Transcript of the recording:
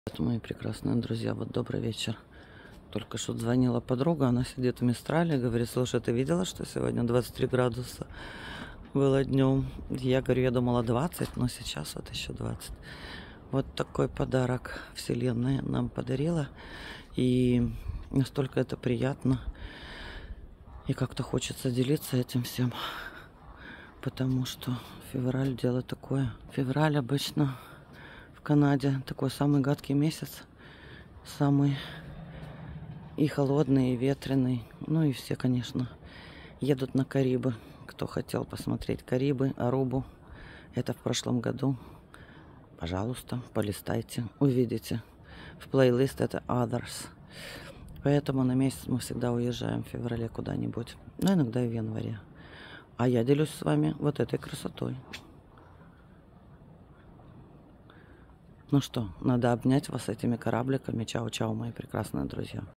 Мои прекрасные друзья, вот добрый вечер. Только что звонила подруга, она сидит в Мистрале, говорит: слушай, ты видела, что сегодня 23 градуса было днем? Я говорю, я думала 20, но сейчас вот еще 20. Вот такой подарок Вселенная нам подарила, и настолько это приятно, и как-то хочется делиться этим всем, потому что февраль дело такое. Февраль обычно в Канаде такой самый гадкий месяц, самый и холодный, и ветреный. Ну и все, конечно, едут на Карибы. Кто хотел посмотреть Карибы, Арубу, это в прошлом году, пожалуйста, полистайте, увидите. В плейлист это Others. Поэтому на месяц мы всегда уезжаем в феврале куда-нибудь, но иногда и в январе. А я делюсь с вами вот этой красотой. Ну что, надо обнять вас этими корабликами. Чао-чао, мои прекрасные друзья.